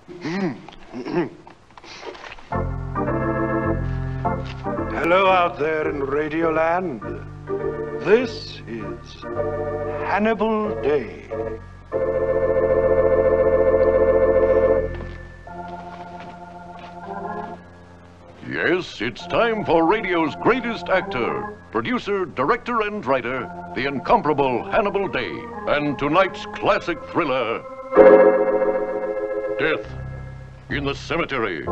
Hello out there in Radioland. This is Hannibal Day. Yes, it's time for radio's greatest actor, producer, director, and writer, the incomparable Hannibal Day. And tonight's classic thriller, Death in the Cemetery.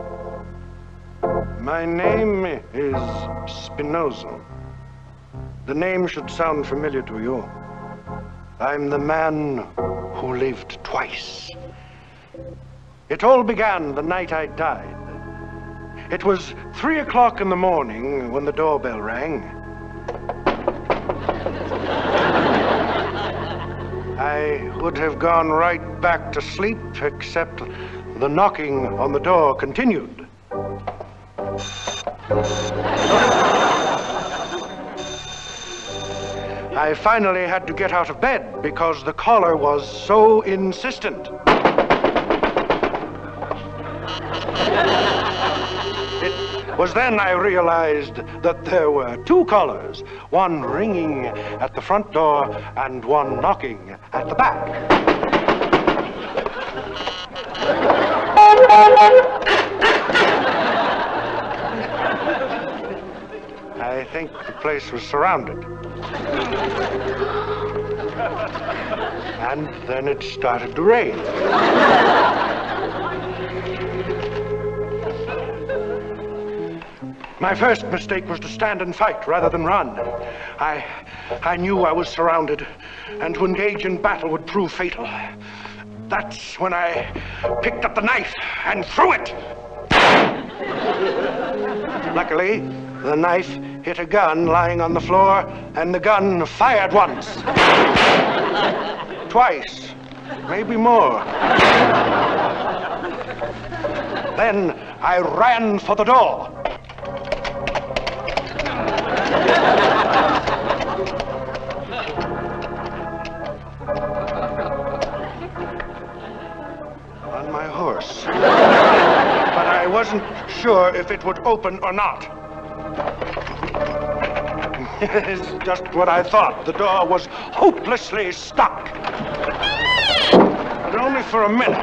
My name is Spinoza. The name should sound familiar to you. I'm the man who lived twice. It all began the night I died. It was 3 o'clock in the morning when the doorbell rang. I would have gone right back to sleep, except the knocking on the door continued. I finally had to get out of bed because the caller was so insistent. It was then I realized that there were two callers, one ringing at the front door and one knocking at the back. I think the place was surrounded. And then it started to rain. My first mistake was to stand and fight rather than run. I knew I was surrounded, and to engage in battle would prove fatal. That's when I picked up the knife and threw it. Luckily, the knife hit a gun lying on the floor, and the gun fired once. Twice, maybe more. Then I ran for the door. On my horse. But I wasn't sure if it would open or not. It's just what I thought. The door was hopelessly stuck. But only for a minute.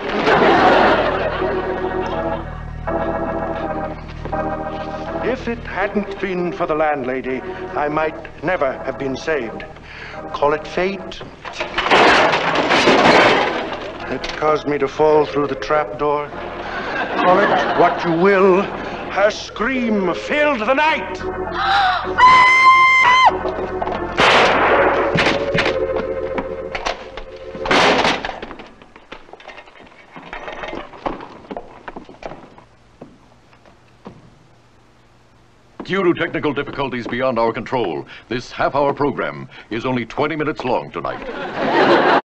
If it hadn't been for the landlady, I might never have been saved. Call it fate. It caused me to fall through the trap door. Call it what you will. Her scream filled the night. Due to technical difficulties beyond our control, this half-hour program is only 20 minutes long tonight.